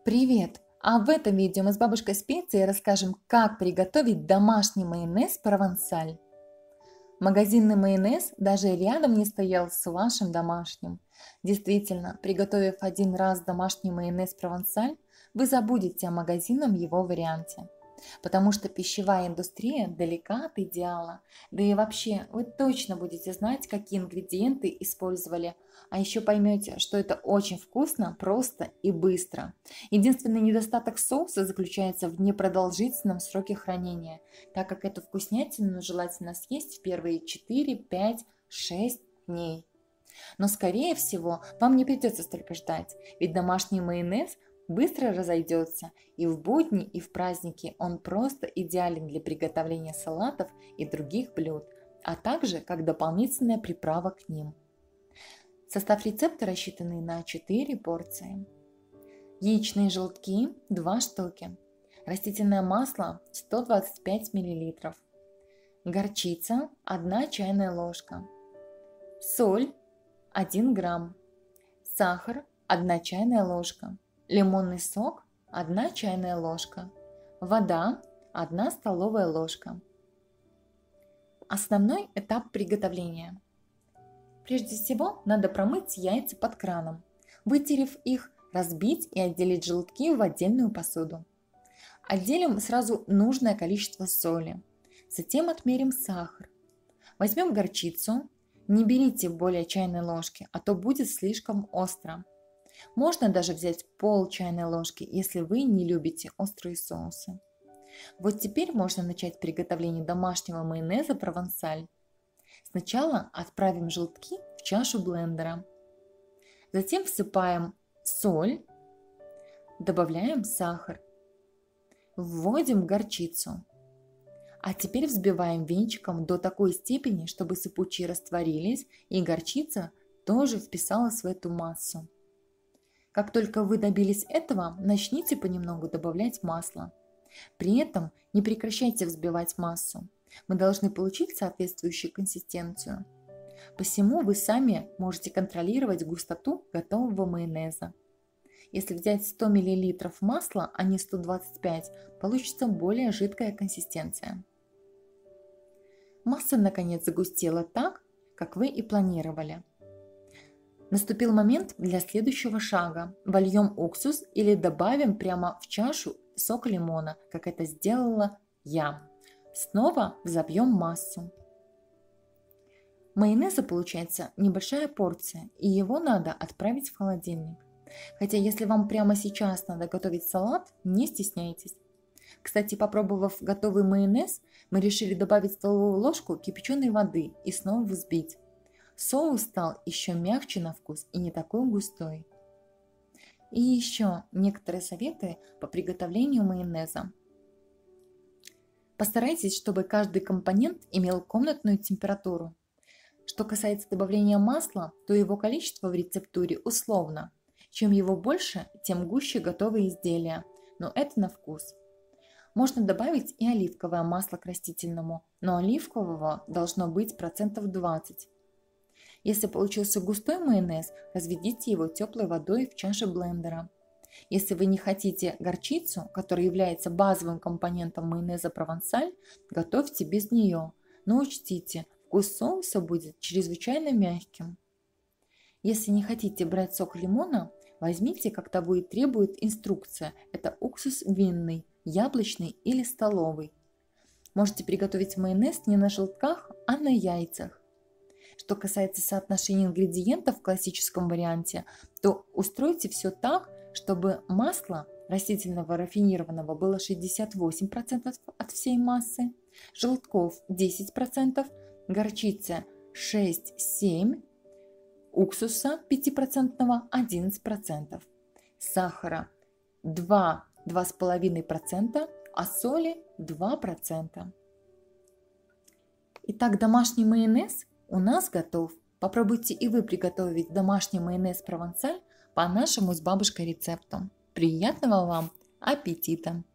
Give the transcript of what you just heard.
Привет! А в этом видео мы с бабушкой Специей расскажем, как приготовить домашний майонез провансаль. Магазинный майонез даже рядом не стоял с вашим домашним. Действительно, приготовив один раз домашний майонез провансаль, вы забудете о магазинном его варианте. Потому что пищевая индустрия далека от идеала. Да и вообще, вы точно будете знать, какие ингредиенты использовали. А еще поймете, что это очень вкусно, просто и быстро. Единственный недостаток соуса заключается в непродолжительном сроке хранения, так как эту вкуснятину желательно съесть в первые 4, 5, 6 дней. Но скорее всего вам не придется столько ждать, ведь домашний майонез быстро разойдется, и в будни, и в праздники он просто идеален для приготовления салатов и других блюд, а также как дополнительная приправа к ним. Состав рецепта рассчитанный на 4 порции. Яичные желтки 2 штуки. Растительное масло 125 мл. Горчица 1 чайная ложка. Соль 1 грамм. Сахар 1 чайная ложка. Лимонный сок 1 чайная ложка. Вода 1 столовая ложка. Основной этап приготовления. Прежде всего надо промыть яйца под краном. Вытерев их, разбить и отделить желтки в отдельную посуду. Отделим сразу нужное количество соли. Затем отмерим сахар. Возьмем горчицу. Не берите более чайной ложки, а то будет слишком остро. Можно даже взять пол чайной ложки, если вы не любите острые соусы. Вот теперь можно начать приготовление домашнего майонеза провансаль. Сначала отправим желтки в чашу блендера. Затем всыпаем соль, добавляем сахар, вводим горчицу. А теперь взбиваем венчиком до такой степени, чтобы сыпучие растворились и горчица тоже вписалась в эту массу. Как только вы добились этого, начните понемногу добавлять масло. При этом не прекращайте взбивать массу. Мы должны получить соответствующую консистенцию. Посему вы сами можете контролировать густоту готового майонеза. Если взять 100 мл масла, а не 125, получится более жидкая консистенция. Масса наконец загустела так, как вы и планировали. Наступил момент для следующего шага. Вольем уксус или добавим прямо в чашу сок лимона, как это сделала я. Снова взобьем массу. Майонеза получается небольшая порция, и его надо отправить в холодильник. Хотя если вам прямо сейчас надо готовить салат, не стесняйтесь. Кстати, попробовав готовый майонез, мы решили добавить столовую ложку кипяченой воды и снова взбить. Соус стал еще мягче на вкус и не такой густой. И еще некоторые советы по приготовлению майонеза. Постарайтесь, чтобы каждый компонент имел комнатную температуру. Что касается добавления масла, то его количество в рецептуре условно. Чем его больше, тем гуще готовые изделия, но это на вкус. Можно добавить и оливковое масло к растительному, но оливкового должно быть процентов 20. Если получился густой майонез, разведите его теплой водой в чаше блендера. Если вы не хотите горчицу, которая является базовым компонентом майонеза провансаль, готовьте без нее, но учтите, вкус соуса будет чрезвычайно мягким. Если не хотите брать сок лимона, возьмите, как того и требует инструкция. Это уксус винный, яблочный или столовый. Можете приготовить майонез не на желтках, а на яйцах. Что касается соотношения ингредиентов в классическом варианте, то устройте все так, чтобы масло растительного рафинированного было 68% от всей массы, желтков 10%, горчицы 6-7%, уксуса 5% 11%, сахара 2-2,5%, а соли 2%. Итак, домашний майонез у нас готов. Попробуйте и вы приготовить домашний майонез провансаль по нашему с бабушкой рецепту. Приятного вам аппетита!